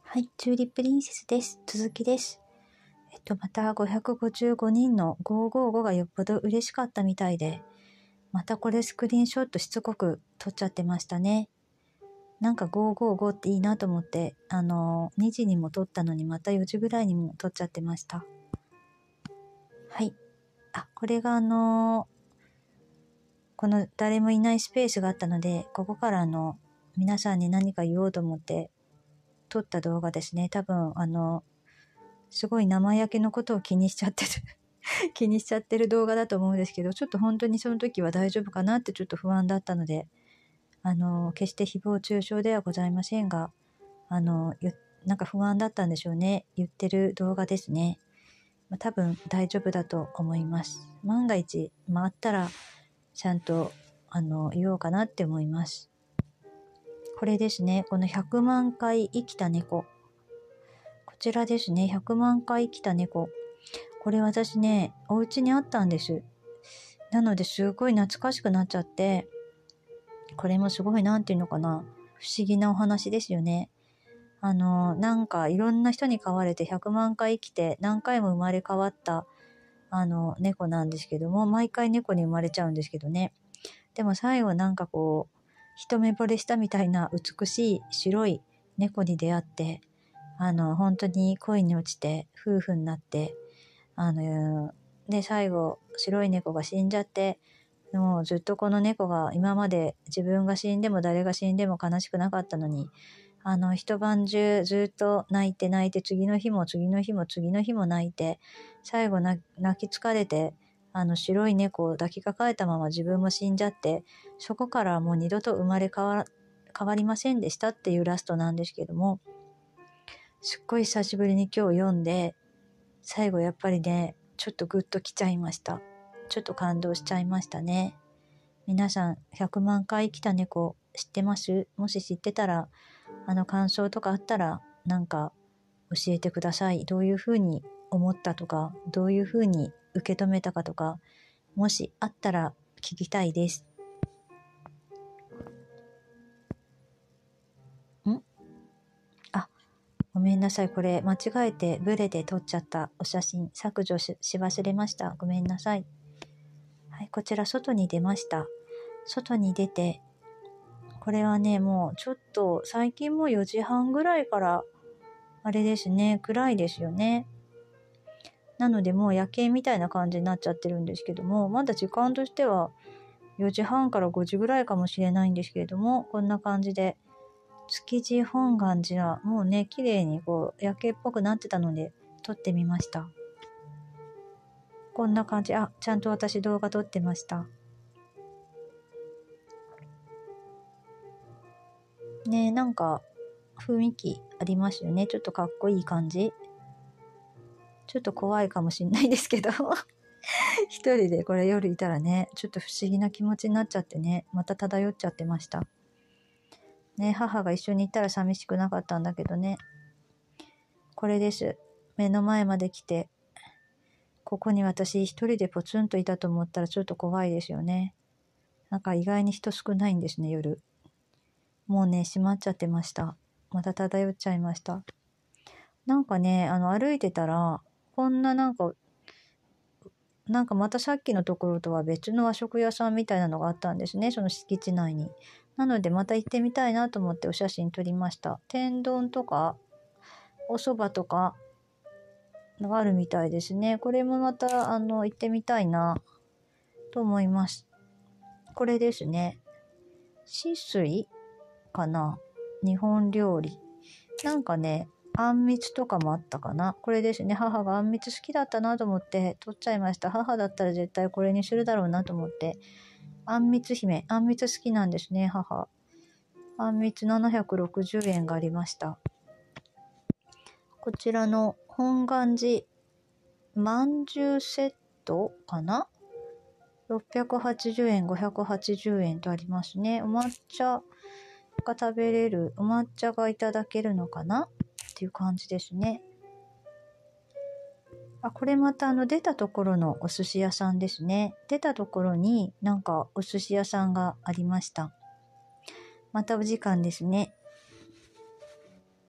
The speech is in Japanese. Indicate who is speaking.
Speaker 1: はい、チューリップリンセスです。続きです。また555人の555がよっぽど嬉しかったみたいで、またこれスクリーンショットしつこく撮っちゃってましたね。なんか555っていいなと思って、2時にも撮ったのにまた4時ぐらいにも撮っちゃってました。はい。これがこの誰もいないスペースがあったので、ここから皆さんに何か言おうと思って撮った動画ですね。多分すごい生焼けのことを気にしちゃってる気にしちゃってる動画だと思うんですけど、ちょっと本当にその時は大丈夫かなってちょっと不安だったので、決して誹謗中傷ではございませんが、なんか不安だったんでしょうね。言ってる動画ですね。多分大丈夫だと思います。万が一、あったら、ちゃんと、言おうかなって思います。これですね。この100万回生きた猫。こちらですね。100万回生きた猫。これ私ね、お家にあったんです。なのですごい懐かしくなっちゃって、これもすごいなんていうのかな。不思議なお話ですよね。なんかいろんな人に飼われて100万回生きて何回も生まれ変わった猫なんですけども、毎回猫に生まれちゃうんですけどね。でも最後なんかこう、一目惚れしたみたいな美しい白い猫に出会って、本当に恋に落ちて夫婦になって、で、最後白い猫が死んじゃって、もうずっとこの猫が今まで自分が死んでも誰が死んでも悲しくなかったのに、一晩中ずっと泣いて次の日も次の日も次の日も泣いて、最後泣き疲れて、白い猫を抱きかかえたまま自分も死んじゃって、そこからもう二度と生まれ変わりませんでしたっていうラストなんですけども、すっごい久しぶりに今日読んで、最後やっぱりね、ちょっとグッときちゃいました。ちょっと感動しちゃいましたね。皆さん100万回生きた猫知ってます？もし知ってたら、感想とかあったらなんか教えてください。どういうふうに思ったとか、どういうふうに受け止めたかとか、もしあったら聞きたいです。ごめんなさい。これ間違えてブレで撮っちゃったお写真削除し忘れました。ごめんなさい。はい、こちら外に出ました。外に出て、これはね、もうちょっと最近も4時半ぐらいからあれですね、暗いですよね。なのでもう夜景みたいな感じになっちゃってるんですけども、まだ時間としては4時半から5時ぐらいかもしれないんですけれども、こんな感じで築地本願寺はもうね、綺麗にこう夜景っぽくなってたので撮ってみました。こんな感じ。ちゃんと私動画撮ってました。ね、なんか雰囲気ありますよね。ちょっとかっこいい感じ。ちょっと怖いかもしんないですけど一人でこれ夜いたらね、ちょっと不思議な気持ちになっちゃってね、また漂っちゃってました。ね、母が一緒にいたら寂しくなかったんだけどね。これです。目の前まで来て、ここに私一人でポツンといたと思ったらちょっと怖いですよね。なんか意外に人少ないんですね、夜。もうね、閉まっちゃってました。また漂っちゃいました。なんかね、歩いてたら、こんななんかまたさっきのところとは別の和食屋さんみたいなのがあったんですね、その敷地内に。なのでまた行ってみたいなと思ってお写真撮りました。天丼とか、お蕎麦とか、があるみたいですね。これもまた、行ってみたいな、と思います。これですね。翡翠かな？日本料理。なんかね、あんみつとかもあったかな。これですね。母があんみつ好きだったなと思って撮っちゃいました。母だったら絶対これにするだろうなと思って。あんみつ姫。あんみつ好きなんですね、母。あんみつ760円がありました。こちらの本願寺まんじゅうセットかな？ 680 円、580円とありますね。お抹茶が食べれる、お抹茶がいただけるのかなっていう感じですね。これまた出たところのお寿司屋さんですね。出たところになんかお寿司屋さんがありました。またお時間ですね。